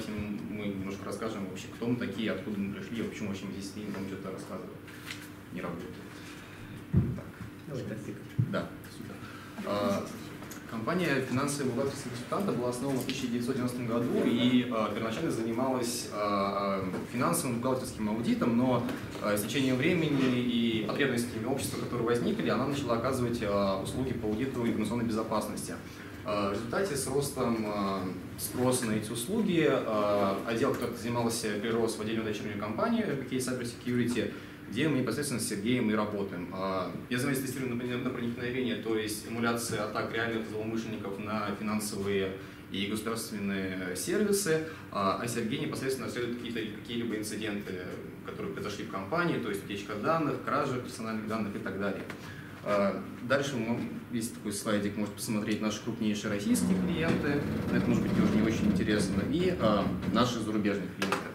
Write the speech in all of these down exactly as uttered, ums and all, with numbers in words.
давайте мы немножко расскажем вообще, кто мы такие, откуда мы пришли, почему вообще мы здесь стоим, вам что-то рассказывать. Не работает. Так. Давай, так, да, супер. А, компания «Финансовые бухгалтерские консультанты» была основана в тысяча девятьсот девяностом году и а, первоначально занималась а, финансовым бухгалтерским аудитом, но а, с течением времени и потребностями общества, которые возникли, она начала оказывать а, услуги по аудиту информационной безопасности. В результате с ростом спроса на эти услуги отдел, который занимался, перерос в отдельную дочернюю компанию эр пи кей Cyber Security, где мы непосредственно с Сергеем и работаем. Я занимаюсь тестированием на проникновение, то есть эмуляция атак реальных злоумышленников на финансовые и государственные сервисы, а Сергей непосредственно расследует какие-то какие-либо инциденты, которые произошли в компании, то есть утечка данных, кража персональных данных и так далее. Дальше есть такой слайдик, можете посмотреть наши крупнейшие российские клиенты, это может быть тоже не очень интересно, и а, наши зарубежные клиенты.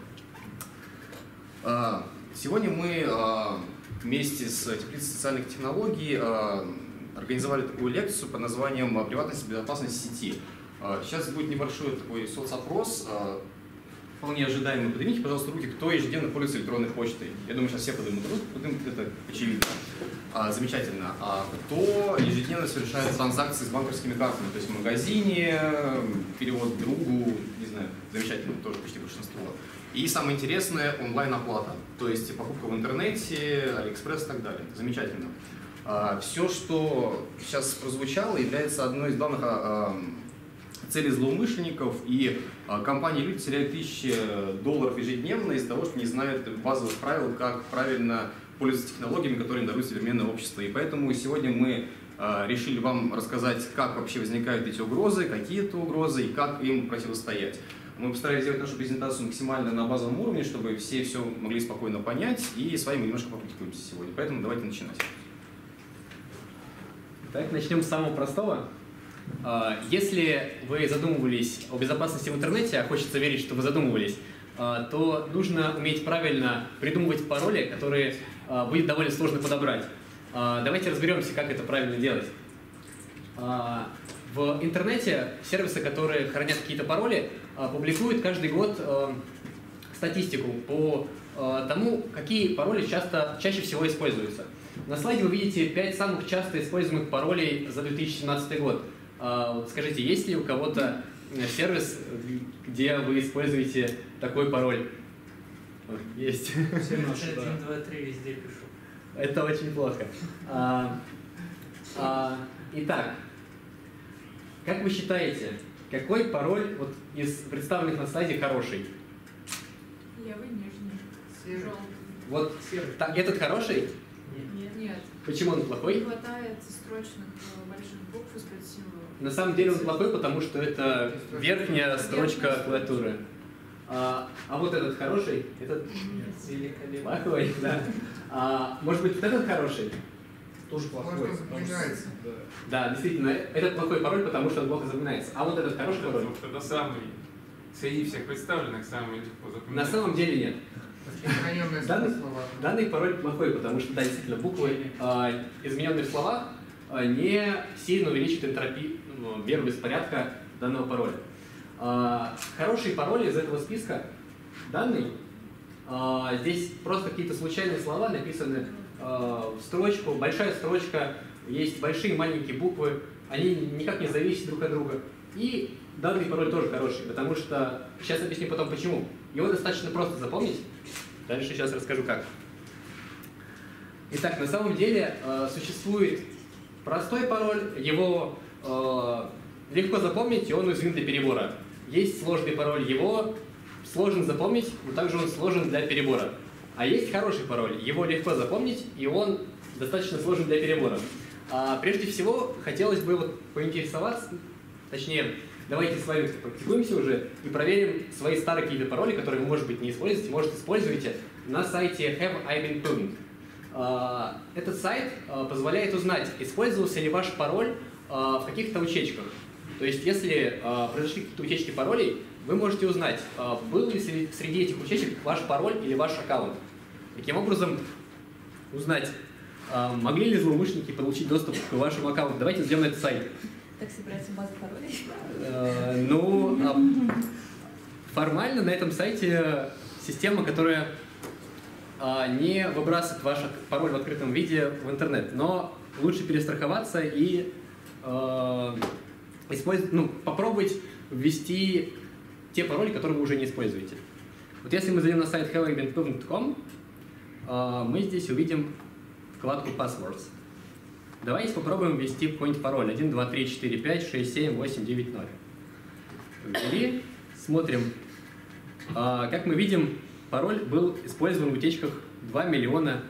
А, сегодня мы а, вместе с теплицей социальных технологий а, организовали такую лекцию под названием «Приватность и безопасность сети». А, сейчас будет небольшой такой соцопрос, а, вполне ожидаемый. Поднимите, пожалуйста, руки, кто ежедневно пользуется электронной почтой. Я думаю, сейчас все поднимут руки, это очевидно. А, замечательно. А кто ежедневно совершает транзакции с банковскими картами, то есть в магазине, перевод другу, не знаю, замечательно, тоже почти большинство. И самое интересное, онлайн-оплата, то есть покупка в интернете, Алиэкспресс и так далее. Замечательно. А, все, что сейчас прозвучало, является одной из главных а, а, целей злоумышленников, и а, компании-люди теряют тысячи долларов ежедневно из-за того, что не знают базовых правил, как правильно пользоваться технологиями, которые им дарует современное общество. И поэтому сегодня мы э, решили вам рассказать, как вообще возникают эти угрозы, какие это угрозы и как им противостоять. Мы постарались сделать нашу презентацию максимально на базовом уровне, чтобы все все могли спокойно понять, и с вами немножко попрактикуемся сегодня. Поэтому давайте начинать. Так, начнем с самого простого. Если вы задумывались о безопасности в интернете, а хочется верить, что вы задумывались, то нужно уметь правильно придумывать пароли, которые будет довольно сложно подобрать. Давайте разберемся, как это правильно делать. В интернете сервисы, которые хранят какие-то пароли, публикуют каждый год статистику по тому, какие пароли часто, чаще всего используются. На слайде вы видите пять самых часто используемых паролей за две тысячи семнадцатый год. Скажите, есть ли у кого-то сервис, где вы используете такой пароль? Есть. один, два, три везде пишу. Это очень плохо. А, а, итак, как вы считаете, какой пароль вот, из представленных на слайде хороший? Левый, нижний, желтый. Вот та, этот хороший? Нет. Нет. Почему он плохой? Не хватает строчных больших букв из-под символов. На самом деле он плохой, потому что это верхняя строчка клавиатуры. А, а вот этот хороший? Этот плохой, да. А, может быть, вот этот хороший? Тоже плохой. Запоминается. Да. Да, действительно, этот плохой пароль, потому что он плохо запоминается. А вот этот хороший пароль? Это самый, среди всех представленных, самый легко запоминается. На самом деле нет. Данный, данный пароль плохой, потому что, да, действительно, буквы, э, измененные в словах, э, не сильно увеличат энтропию, ну, меру беспорядка данного пароля. Э, хорошие пароли из этого списка данный. Э, здесь просто какие-то случайные слова написаны э, в строчку, большая строчка, есть большие и маленькие буквы, они никак не зависят друг от друга. И данный пароль тоже хороший, потому что, сейчас объясню потом почему. Его достаточно просто запомнить. Дальше сейчас расскажу как. Итак, на самом деле э, существует простой пароль, его э, легко запомнить, и он уязвим для перебора. Есть сложный пароль, его сложно запомнить, но также он сложен для перебора. А есть хороший пароль, его легко запомнить, и он достаточно сложен для перебора. А прежде всего, хотелось бы вот поинтересоваться, точнее, давайте с вами практикуемся уже и проверим свои старые какие-то пароли, которые вы, может быть, не используете, может, используете на сайте Have I Been Pwned. Этот сайт позволяет узнать, использовался ли ваш пароль в каких-то утечках. То есть, если произошли какие-то утечки паролей, вы можете узнать, был ли среди этих утечек ваш пароль или ваш аккаунт. Таким образом, узнать, могли ли злоумышленники получить доступ к вашему аккаунту. Давайте зайдем на этот сайт. Так собирается база паролей? Э, ну, а, формально на этом сайте система, которая а, не выбрасывает ваш пароль в открытом виде в интернет, но лучше перестраховаться и а, использовать, ну, попробовать ввести те пароли, которые вы уже не используете. Вот если мы зайдем на сайт hello event точка com, а, мы здесь увидим вкладку Passwords. Давайте попробуем ввести какой-нибудь пароль один, два, три, четыре, пять, шесть, семь, восемь, девять, ноль. Ввели, смотрим. А, как мы видим, пароль был использован в утечках два миллиона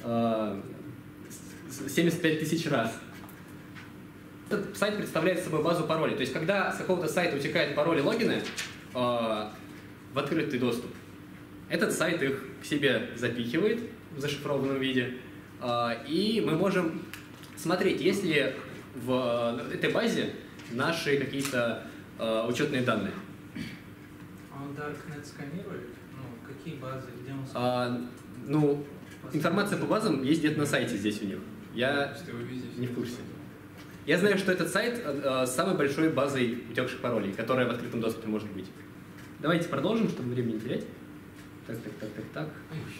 семьдесят пять тысяч раз. Этот сайт представляет собой базу паролей. То есть, когда с какого-то сайта утекают пароли и логины а, в открытый доступ, этот сайт их к себе запихивает в зашифрованном виде, а, и мы можем смотреть, есть ли в этой базе наши какие-то э, учетные данные. А он Darknet сканировали? Ну, какие базы, где он А, ну, информация по базам есть где-то на сайте здесь у них. Я Что вы видите, не в курсе. Я знаю, что этот сайт э, с самой большой базой утекших паролей, которая в открытом доступе может быть. Давайте продолжим, чтобы времени не терять. Так, так, так, так, так.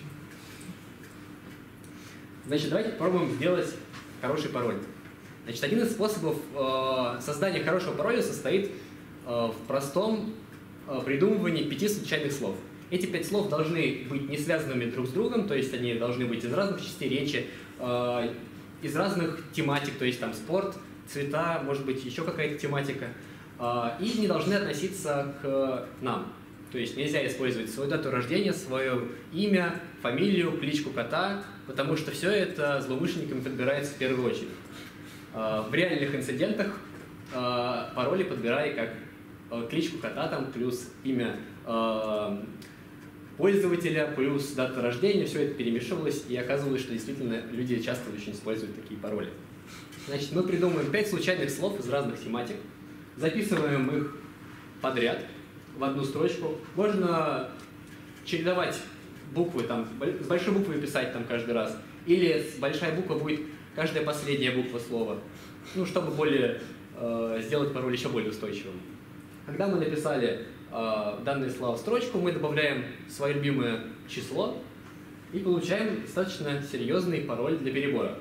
Значит, давайте попробуем сделать хороший пароль. Значит, один из способов э, создания хорошего пароля состоит э, в простом э, придумывании пяти случайных слов. Эти пять слов должны быть не связанными друг с другом, то есть они должны быть из разных частей речи, э, из разных тематик, то есть там спорт, цвета, может быть еще какая-то тематика, э, и не должны относиться к нам. То есть нельзя использовать свою дату рождения, свое имя, фамилию, кличку кота, потому что все это злоумышленниками подбирается в первую очередь. В реальных инцидентах пароли подбирали как кличку кота, там, плюс имя пользователя, плюс дата рождения, все это перемешивалось, и оказывалось, что действительно люди часто очень используют такие пароли. Значит, мы придумываем пять случайных слов из разных тематик, записываем их подряд в одну строчку. Можно чередовать буквы, там, с большой буквы писать там каждый раз, или с большая буква будет каждая последняя буква слова, ну, чтобы более, э, сделать пароль еще более устойчивым. Когда мы написали э, данные слова в строчку, мы добавляем свое любимое число и получаем достаточно серьезный пароль для перебора.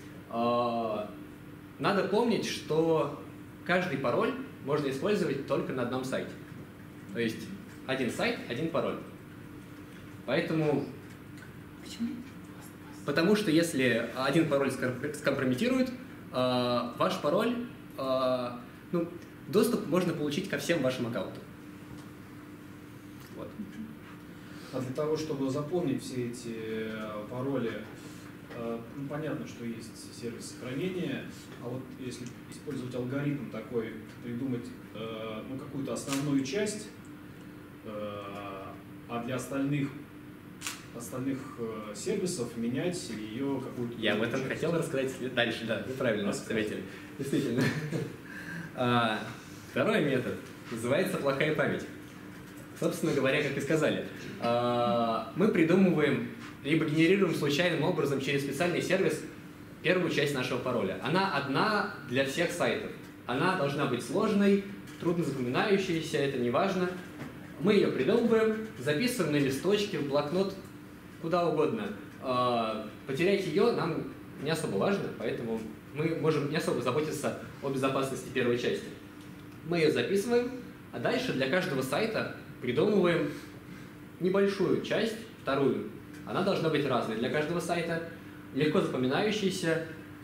Э, надо помнить, что каждый пароль можно использовать только на одном сайте. То есть один сайт, один пароль. Поэтому... Почему? Потому что если один пароль скомпрометирует, э, ваш пароль, э, ну, доступ можно получить ко всем вашим аккаунтам. Вот. А для того, чтобы запомнить все эти пароли, э, ну, понятно, что есть сервис сохранения, а вот если использовать алгоритм такой, придумать э, ну, какую-то основную часть, э, а для остальных остальных э, сервисов менять ее какую-то... Я об этом часть. хотел рассказать дальше, да, вы правильно заметили. Действительно. Второй метод называется плохая память. Собственно говоря, как и сказали, мы придумываем, либо генерируем случайным образом через специальный сервис первую часть нашего пароля. Она одна для всех сайтов. Она должна быть сложной, трудно запоминающейся, это не важно. Мы ее придумываем, записываем на листочке, в блокнот, куда угодно. Потерять ее нам не особо важно, поэтому мы можем не особо заботиться о безопасности первой части. Мы ее записываем, а дальше для каждого сайта придумываем небольшую часть, вторую. Она должна быть разной для каждого сайта, легко запоминающейся.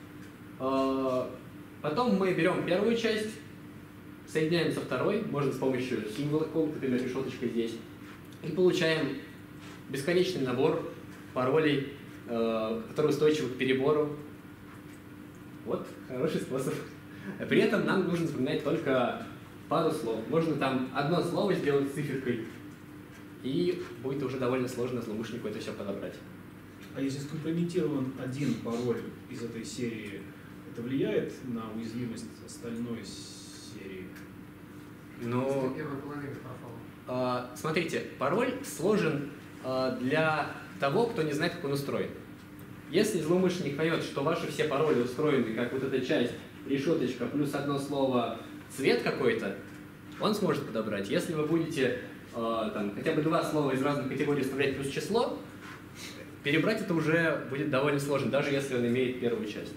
Потом мы берем первую часть, соединяем со второй, можно с помощью символа какого-то, например, решеточка здесь, и получаем бесконечный набор паролей, э, который устойчив к перебору. Вот хороший способ. При этом нам нужно запоминать только пару слов. Можно там одно слово сделать с циферкой, и будет уже довольно сложно злоумышленнику это все подобрать. А если скомпрометирован один пароль из этой серии, это влияет на уязвимость остальной серии? Ну, Первая половина пропала. э, смотрите, пароль сложен э, для того, кто не знает, как он устроен. Если злоумышленник поймет, что ваши все пароли устроены, как вот эта часть, решеточка, плюс одно слово, цвет какой-то, он сможет подобрать. Если вы будете э, там, хотя бы два слова из разных категорий вставлять плюс число, перебрать это уже будет довольно сложно, даже если он имеет первую часть.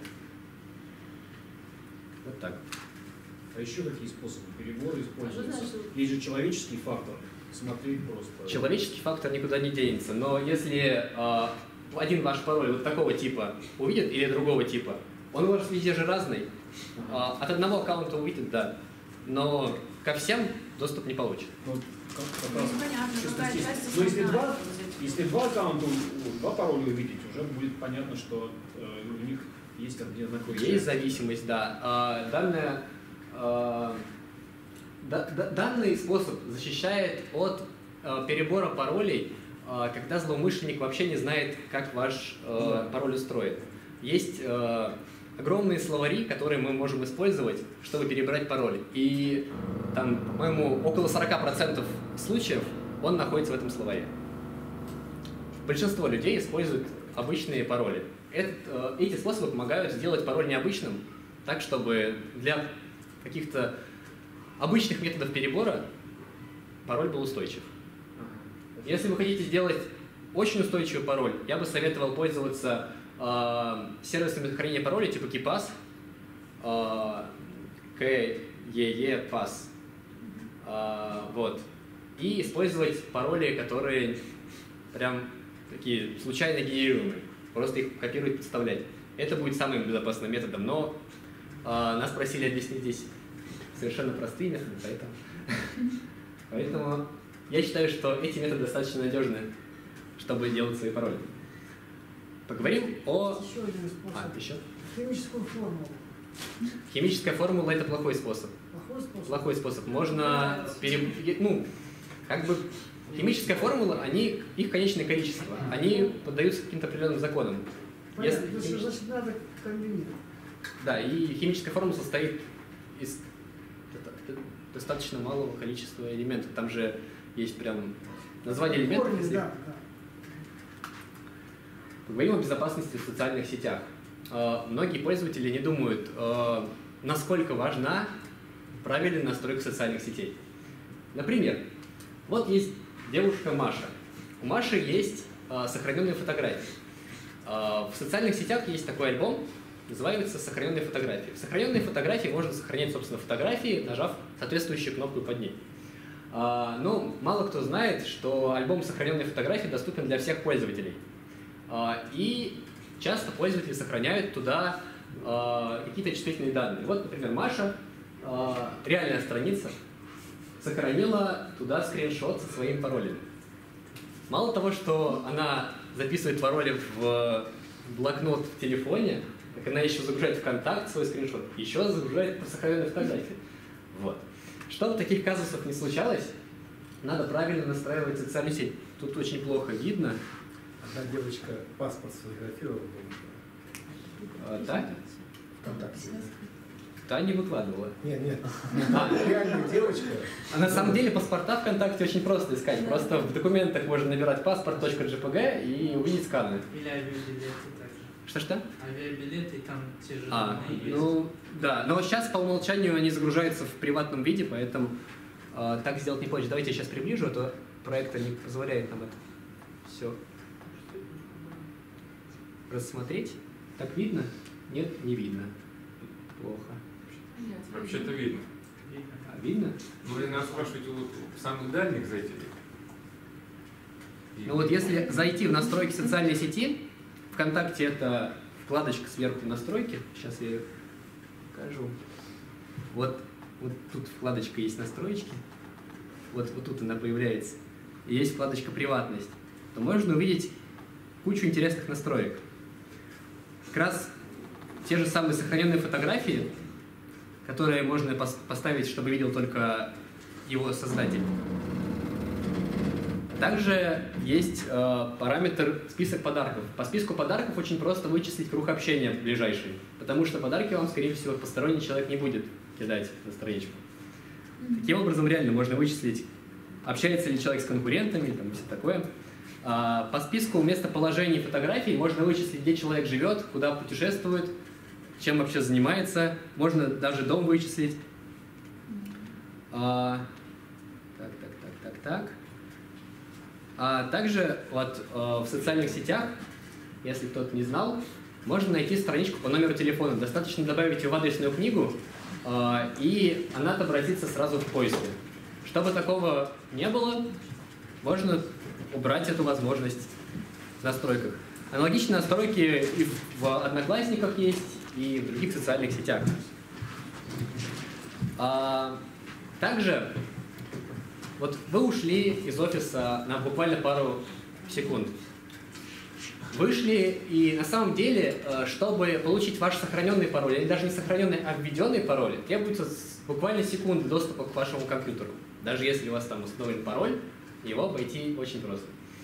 Вот так. А еще какие способы перебора А что используются? значит? Есть же человеческий фактор. Смотреть просто. Человеческий фактор никуда не денется, но если э, один ваш пароль вот такого типа увидит или другого типа, он у вас везде же разный. Э, от одного аккаунта увидит, да, но ко всем доступ не получит. Ну, как, как Ну, раз непонятно, чисто какая здесь. часть Но если основная два, из этих. если два аккаунта, у- два пароля увидеть, уже будет понятно, что э, у них есть одинаковые Есть части. зависимость, да. А, данная, а, да- да- данный способ защищает от а, перебора паролей, а, когда злоумышленник вообще не знает, как ваш а, пароль устроен. Есть а, огромные словари, которые мы можем использовать, чтобы перебрать пароль. И там, по-моему, около сорока процентов случаев он находится в этом словаре. Большинство людей используют обычные пароли. Этот, э, эти способы помогают сделать пароль необычным, так, чтобы для каких-то обычных методов перебора пароль был устойчив. Если вы хотите сделать очень устойчивый пароль, я бы советовал пользоваться э, сервисами хранения паролей типа KeePass, э, KeePass, э, вот, и использовать пароли, которые прям такие случайно генерируемые. Просто их копировать, подставлять. Это будет самым безопасным методом, но э, нас просили объяснить здесь совершенно простые методы, поэтому, поэтому я считаю, что эти методы достаточно надежны, чтобы делать свои пароли. Поговорим о... Еще один способ. А, еще? Химическую формулу. Химическая формула – это плохой способ. Плохой способ. Плохой способ. Можно пере... ну, как бы химическая формула, они, их конечное количество, они поддаются каким-то определенным законам. Понятно, Если значит, химич- значит, надо комбинировать. Да, и химическая формула состоит из до- до- достаточно малого количества элементов. Там же есть прям название элементов. Корни, если- да, да. Поговорим о безопасности в социальных сетях. Э, Многие пользователи не думают, э, насколько важна правильная настройка социальных сетей. Например, вот есть девушка Маша. У Маши есть э, сохраненные фотографии. Э, В социальных сетях есть такой альбом, называется «Сохраненные фотографии». В сохраненные фотографии можно сохранять, собственно, фотографии, нажав соответствующую кнопку под ней. Э, Но мало кто знает, что альбом сохраненных фотографий доступен для всех пользователей. А, И часто пользователи сохраняют туда а, какие-то чувствительные данные. Вот, например, Маша, а, реальная страница, сохранила туда скриншот со своим паролем. Мало того, что она записывает пароли в блокнот в телефоне, так она еще загружает в контакт свой скриншот, еще загружает по сохраненной фотографии. Вот. Чтобы таких казусов не случалось, надо правильно настраивать социальную сеть. Тут очень плохо видно. Одна девочка паспорт сфотографировала. А, да? ВКонтакте. Та не выкладывала. Нет, нет. А, Реальная девочка. а на самом деле паспорта ВКонтакте очень просто искать. Просто в документах можно набирать паспорт.джпг и увидеть сканы. Или авиабилеты также. Что-что? Авиабилеты, и там те же А, данные есть. ну да. Но сейчас по умолчанию они загружаются в приватном виде, поэтому э, так сделать не получится. Давайте я сейчас приближу, а то проектор не позволяет нам это все рассмотреть. Так видно? Нет, не видно. Плохо. Нет, Вообще-то видно. Видно. А видно? Ну, и надо спрашивать у вот самых дальних зрителей. И- Ну вот если зайти в настройки социальной сети, ВКонтакте это вкладочка сверху настройки, сейчас я ее покажу. Вот, вот тут вкладочка есть настройки, вот, вот тут она появляется, и есть вкладочка приватность, то можно увидеть кучу интересных настроек. Как раз те же самые сохраненные фотографии, которые можно пос- поставить, чтобы видел только его создатель. Также есть э, параметр список подарков. По списку подарков очень просто вычислить круг общения ближайший, потому что подарки вам, скорее всего, посторонний человек не будет кидать на страничку. Таким образом, реально можно вычислить, общается ли человек с конкурентами, там, и все такое. А, по списку местоположений фотографий можно вычислить, где человек живет, куда путешествует, чем вообще занимается. Можно даже дом вычислить. А, так, так, так, так, так. А также вот э, в социальных сетях, если кто-то не знал, можно найти страничку по номеру телефона. Достаточно добавить ее в адресную книгу, э, и она отобразится сразу в поиске. Чтобы такого не было, можно убрать эту возможность в настройках. Аналогичные настройки и в Одноклассниках есть, и в других социальных сетях. А, также вот вы ушли из офиса на буквально пару секунд. Вышли, и на самом деле, чтобы получить ваш сохраненный пароль, или даже не сохраненный, а введенный пароль, требуется буквально секунды доступа к вашему компьютеру. Даже если у вас там установлен пароль, его обойти очень просто.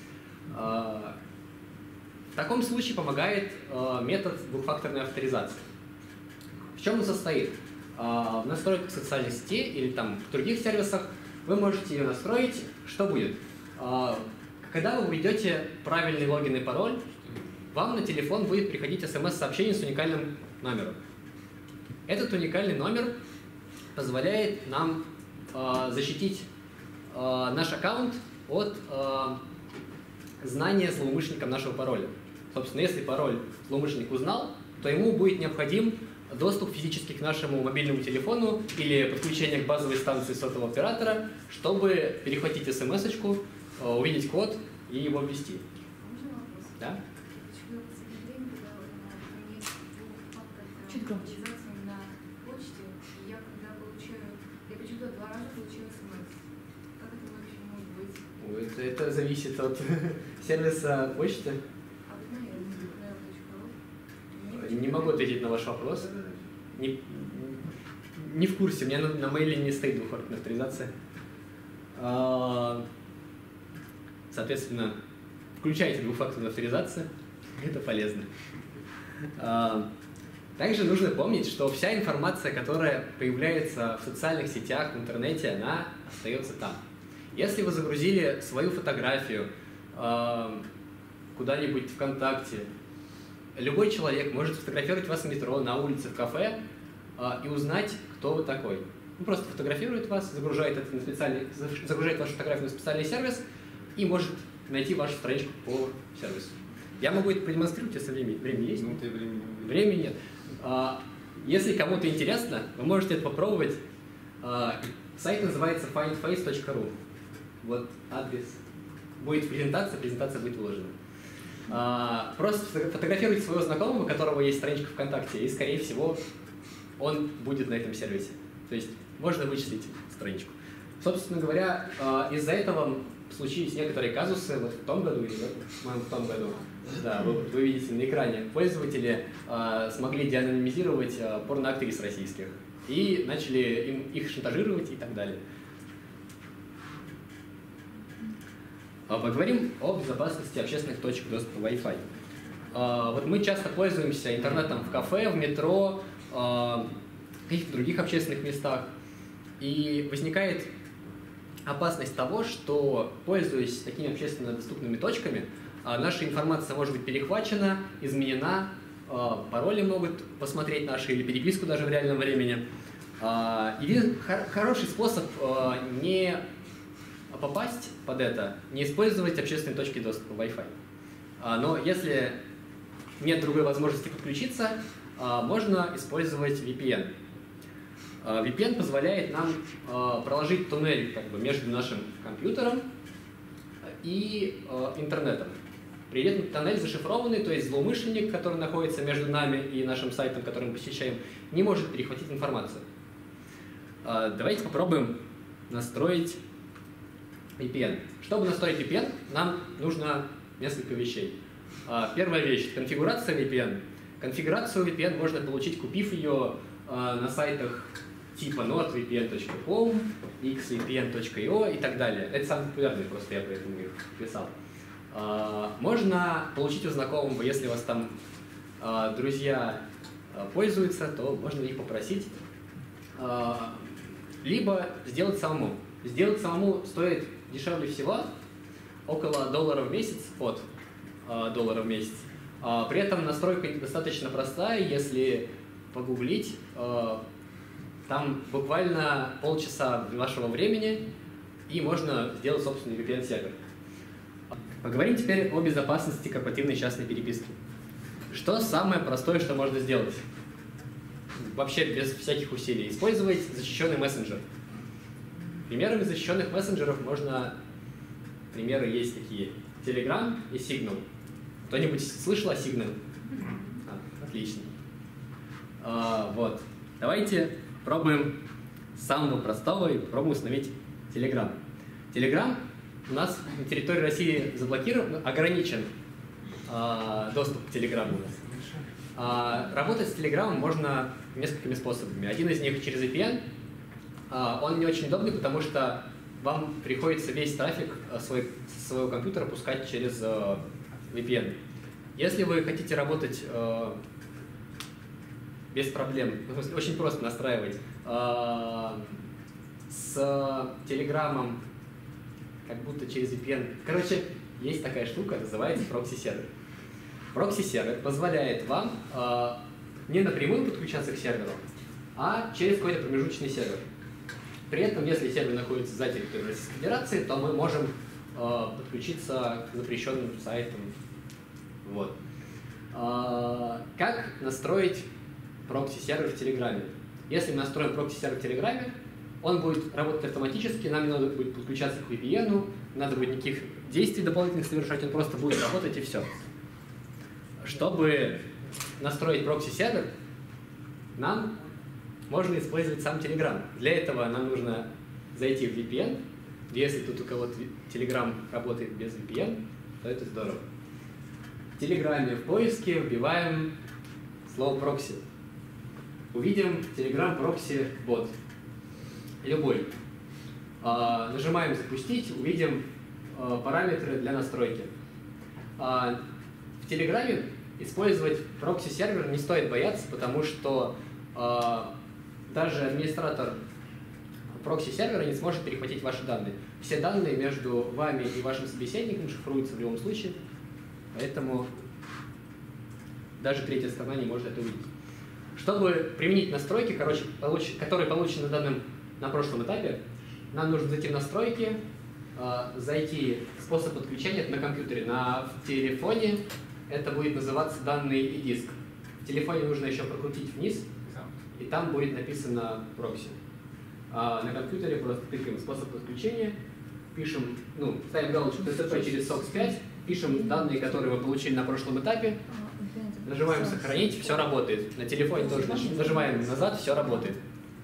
В таком случае помогает метод двухфакторной авторизации. В чем он состоит? В настройках социальной сети или там в других сервисах вы можете ее настроить. Что будет? Когда вы введете правильный логин и пароль, вам на телефон будет приходить смс-сообщение с уникальным номером. Этот уникальный номер позволяет нам э, защитить э, наш аккаунт от э, знания злоумышленником нашего пароля. Собственно, если пароль злоумышленник узнал, то ему будет необходим доступ физически к нашему мобильному телефону или подключение к базовой станции сотового оператора, чтобы перехватить смс-очку, э, увидеть код и его ввести. Да? Чуть громче. На почте, я когда получаю, я почему-то два раза получаю смс. Как это вообще может быть? Ой, это, это зависит от сервиса почты. А вы знаете, Не могу ответить на ваш вопрос. Не, не в курсе, у меня на, на мейле не стоит двухфакторная авторизация. А, соответственно, включайте двухфакторную авторизацию, это полезно. А, также нужно помнить, что вся информация, которая появляется в социальных сетях, в интернете, она остается там. Если вы загрузили свою фотографию э, куда-нибудь ВКонтакте, любой человек может сфотографировать вас в метро, на улице, в кафе э, и узнать, кто вы такой. Он просто фотографирует вас, загружает, это на специальный, загружает вашу фотографию на специальный сервис и может найти вашу страничку по сервису. Я могу это продемонстрировать, если время, время есть. Ну, ты времени. Времени нет. Если кому-то интересно, вы можете это попробовать. Сайт называется файнд фейс точка ру. Вот адрес. Будет презентация, презентация будет выложена. Просто фотографируйте своего знакомого, у которого есть страничка ВКонтакте, и, скорее всего, он будет на этом сервисе. То есть можно вычислить страничку. Собственно говоря, из-за этого случились некоторые казусы вот в том году или в, в том году. Да, вы, вы видите на экране, пользователи э, смогли деанонимизировать э, порноактрис российских и начали им, их шантажировать и так далее. Поговорим о безопасности общественных точек доступа Wi-Fi. Э, вот мы часто пользуемся интернетом в кафе, в метро, э, в каких-то других общественных местах, и возникает опасность того, что, пользуясь такими общественно доступными точками, наша информация может быть перехвачена, изменена, пароли могут посмотреть наши или переписку даже в реальном времени. И хороший способ не попасть под это, не использовать общественные точки доступа Wi-Fi. Но если нет другой возможности подключиться, можно использовать ви пи эн. ви пи эн позволяет нам проложить туннель как бы между нашим компьютером и интернетом. При этом тоннель зашифрованный, то есть злоумышленник, который находится между нами и нашим сайтом, который мы посещаем, не может перехватить информацию. Давайте попробуем настроить ви пи эн. Чтобы настроить ви пи эн, нам нужно несколько вещей. Первая вещь – конфигурация ви пи эн. Конфигурацию ви пи эн можно получить, купив ее на сайтах типа норд ви пи эн точка ком, икс ви пи эн точка ай о и так далее. Это самые популярные, просто я поэтому их писал. Можно получить у знакомого, если у вас там друзья пользуются, то можно их попросить. Либо сделать самому. Сделать самому стоит дешевле всего, около доллара в месяц, от доллара в месяц. При этом настройка достаточно простая, если погуглить, там буквально полчаса вашего времени, и можно сделать собственный ви пи эн-сервер. Поговорим теперь о безопасности корпоративной частной переписки. Что самое простое, что можно сделать? Вообще без всяких усилий. Использовать защищенный мессенджер. Примерами защищенных мессенджеров можно... Примеры есть такие. Telegram и Signal. Кто-нибудь слышал о Signal? А, отлично. А, вот. Давайте пробуем с самого простого и попробуем установить Telegram. Telegram у нас на территории России заблокирован, ограничен а, доступ к Telegram у нас. А, работать с Telegram можно несколькими способами. Один из них через ви пи эн. А, он не очень удобный, потому что вам приходится весь трафик свой, со своего компьютера пускать через а, ви пи эн. Если вы хотите работать а, без проблем, в смысле, очень просто настраивать а, с Telegram, как будто через ви пи эн. Короче, есть такая штука, называется прокси-сервер. Прокси-сервер позволяет вам э, не напрямую подключаться к серверу, а через какой-то промежуточный сервер. При этом, если сервер находится за территорией Российской Федерации, то мы можем э, подключиться к запрещенным сайтам. Вот. Э, как настроить прокси-сервер в Телеграме? Если мы настроим прокси-сервер в Телеграме, он будет работать автоматически, нам не надо будет подключаться к ви пи эн, не надо будет никаких действий дополнительных совершать, он просто будет работать и все. Чтобы настроить прокси-сервер, нам можно использовать сам Telegram. Для этого нам нужно зайти в ви пи эн. Если тут у кого-то Telegram работает без ви пи эн, то это здорово. В Телеграме в поиске вбиваем слово прокси. Увидим Telegram прокси бот. Любой. А, нажимаем «Запустить», увидим а, параметры для настройки. А, в Телеграме использовать прокси-сервер не стоит бояться, потому что а, даже администратор прокси-сервера не сможет перехватить ваши данные. Все данные между вами и вашим собеседником шифруются в любом случае, поэтому даже третья сторона не может это увидеть. Чтобы применить настройки, короче, получ... которые получены данным на прошлом этапе, нам нужно зайти в настройки, э, зайти в способ подключения на компьютере. На в телефоне это будет называться данный и диск. В телефоне нужно еще прокрутить вниз, и там будет написано прокси. А на компьютере просто тыкаем способ подключения, пишем, ну, ставим галочку ти си пи через сокс пять, пишем данные, которые мы получили на прошлом этапе, нажимаем «Сохранить», все работает. На телефоне тоже нажимаем «Назад», все работает.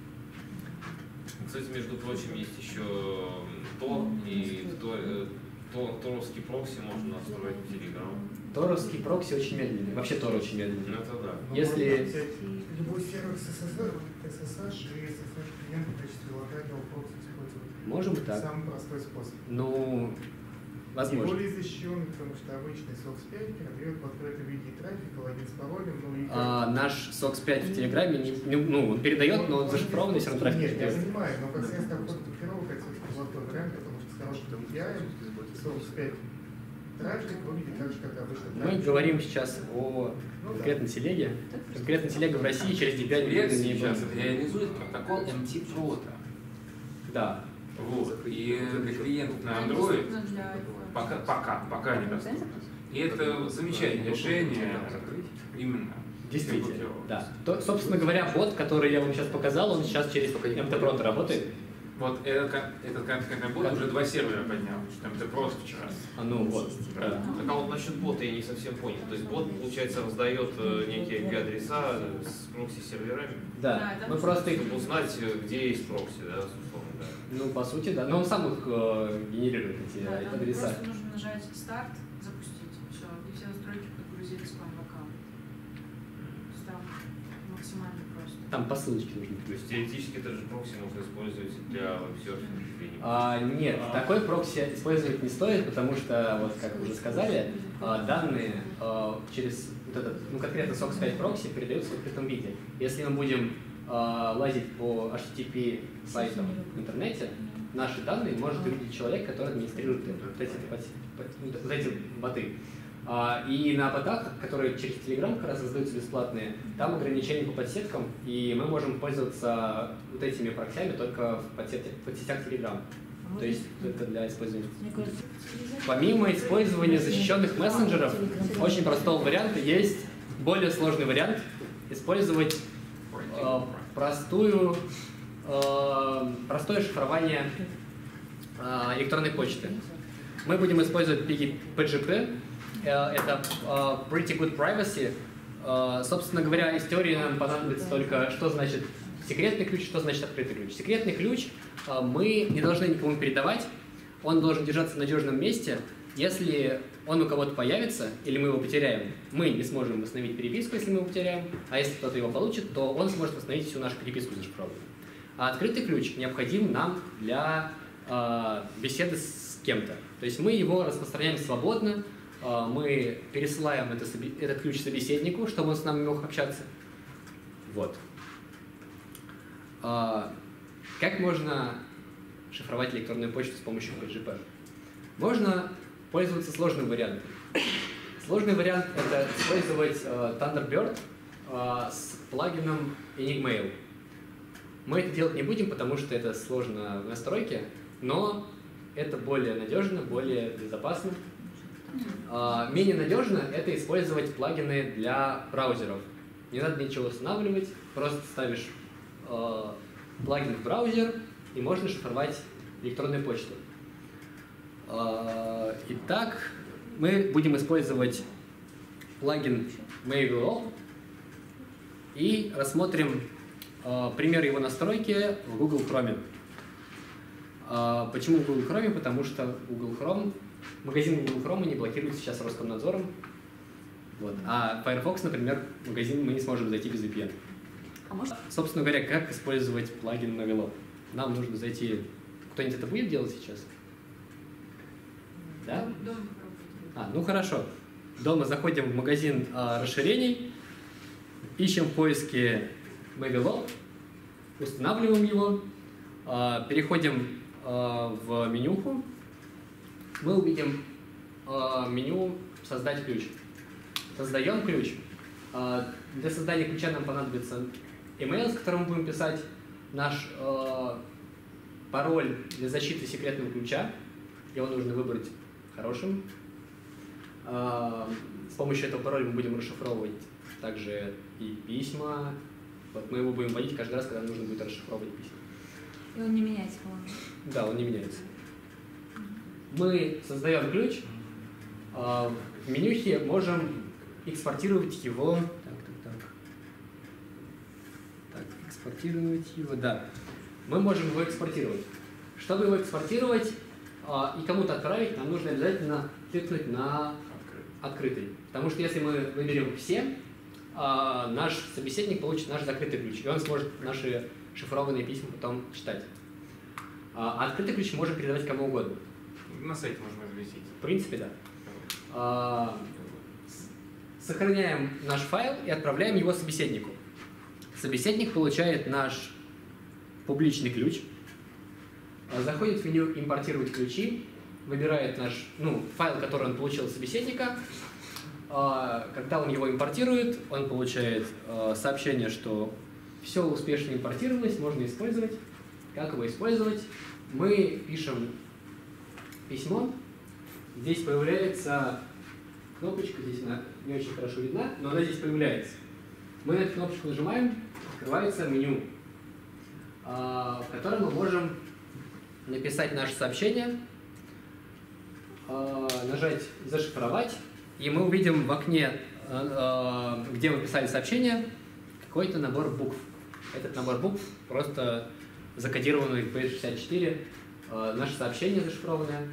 Кстати, между прочим, есть еще Тор, и торовский прокси можно настроить в Telegram. Торовский прокси очень медленный. Вообще Тор очень медленный. Ну, это да. Если... Любой сервер с эс эс эш и эс эс эш клиент в качестве локального прокси использовать. Можем так. Самый простой способ. Ну, возможно. И более защищенный, потому что обычный сокс пять передает в открытом виде трафика, логин с паролем, ну и... А, наш сокс пять в Телеграме, не, не, ну, он передает, но он зашифрованный все равно трафик. Нет, я понимаю, но как средство обхода блокировок это все-таки золотой вариант, потому что с хорошим эй пи ай сокс пять трафик выглядит так же, как обычно. Мы говорим сейчас о конкретной телеге. Конкретно телега в России через ди пи ай не сейчас реализует протокол эм ти Prota. Да. Вот. И для клиентов на Android пока, пока, пока не доступно. И это замечательное решение именно. Действительно, да. То, собственно говоря, бот, который я вам сейчас показал, он сейчас через эм ти Prota работает. Вот этот, этот конкретный бот уже два сервера поднял, там это просто вчера. А ну вот. Да. Так а вот насчет бота я не совсем понял. То есть бот, получается, раздает некие ай пи-адреса с прокси-серверами? Да, мы просто их... Чтобы узнать, где есть прокси, да, условно, да. Ну, по сути, да. Но он сам их э, генерирует, эти Да, там адреса. просто нужно нажать «Старт», запустить, все, и все настройки подгрузились к вам в аккаунт. Там максимально просто. Там по ссылочке нужно. То есть теоретически этот же прокси можно использовать для веб-серфинга? А, нет, такой прокси использовать не стоит, потому что, вот как уже сказали, данные через вот этот, ну конкретно сокс пять прокси передаются в открытом виде. Если мы будем лазить по эйч ти ти пи сайтам в интернете, наши данные может увидеть человек, который администрирует вот эти, вот эти боты. И на ботах, которые через Telegram как раз раздаются бесплатные, там ограничения по подсеткам, и мы можем пользоваться вот этими проксями только в подсетях, в подсетях Telegram. То есть это для использования. Помимо использования защищенных мессенджеров, очень простого варианта есть более сложный вариант использовать э, простую, э, простое шифрование э, электронной почты. Мы будем использовать пи джи пи, э, это э, Pretty Good Privacy. Э, собственно говоря, из теории нам понадобится только, что значит секретный ключ, что значит открытый ключ. Секретный ключ э, мы не должны никому передавать, он должен держаться в надежном месте. Если он у кого-то появится, или мы его потеряем, мы не сможем восстановить переписку, если мы его потеряем, а если кто-то его получит, то он сможет восстановить всю нашу переписку зашифрованную. А открытый ключ необходим нам для э, беседы с кем-то. То есть мы его распространяем свободно, э, мы пересылаем это, этот ключ собеседнику, чтобы он с нами мог общаться. Вот. Э, как можно шифровать электронную почту с помощью пи джи пи? Можно пользоваться сложным вариантом. Сложный вариант — это использовать э, Thunderbird э, с плагином Enigmail. Мы это делать не будем, потому что это сложно в настройке, но это более надежно, более безопасно. Э, менее надежно — это использовать плагины для браузеров. Не надо ничего устанавливать, просто ставишь э, плагин в браузер, и можно шифровать электронную почту. Итак, мы будем использовать плагин Mail и рассмотрим пример его настройки в Google Chrome. Почему в Google Chrome? Потому что Google Chrome, магазин Google Chrome не блокирует сейчас Роскомнадзором. Вот. А Firefox, например, магазин мы не сможем зайти без ви пи эн. А может... Собственно говоря, как использовать плагин Mail? Нам нужно зайти... Кто-нибудь это будет делать сейчас? Да? Дома. А, ну хорошо. Дома заходим в магазин а, расширений, ищем в поиске Mail, устанавливаем его, а, переходим а, в менюху, мы увидим а, меню «Создать ключ». Создаем ключ. А, для создания ключа нам понадобится email, с которым мы будем писать наш а, пароль для защиты секретного ключа. Его нужно выбрать хорошим. С помощью этого пароля мы будем расшифровывать также и письма. Вот мы его будем вводить каждый раз, когда нужно будет расшифровывать письма. И он не меняется, по-моему. Да, он не меняется. Мы создаем ключ. В менюхе можем экспортировать его. Так, так, так. Так, экспортировать его, да. Мы можем его экспортировать. Чтобы его экспортировать и кому-то отправить, нам нужно обязательно кликнуть на открытый. Потому что если мы выберем все, наш собеседник получит наш закрытый ключ, и он сможет наши шифрованные письма потом читать. А открытый ключ можем передавать кому угодно. На сайте можно разместить. В принципе, да. Сохраняем наш файл и отправляем его собеседнику. Собеседник получает наш публичный ключ, заходит в меню «Импортировать ключи», выбирает наш, ну, файл, который он получил от собеседника. Когда он его импортирует, он получает сообщение, что все успешно импортировалось, можно использовать. Как его использовать? Мы пишем письмо. Здесь появляется кнопочка, здесь она не очень хорошо видна, но она здесь появляется. Мы на эту кнопочку нажимаем, открывается меню, в котором мы можем написать наше сообщение, нажать «Зашифровать», и мы увидим в окне, где мы писали сообщение, какой-то набор букв. Этот набор букв просто закодированный в пи шестьдесят четыре, наше сообщение зашифрованное.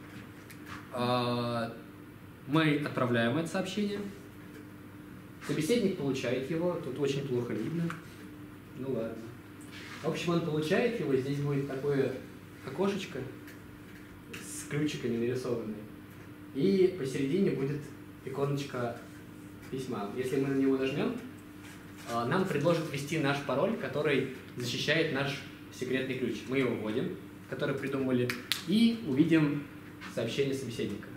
Мы отправляем это сообщение, собеседник получает его, тут очень плохо видно, ну ладно. В общем, он получает его, здесь будет такое окошечко с ключиками нарисованные, и посередине будет иконочка письма. Если мы на него нажмем, нам предложат ввести наш пароль, который защищает наш секретный ключ. Мы его вводим, который придумали, и увидим сообщение собеседника.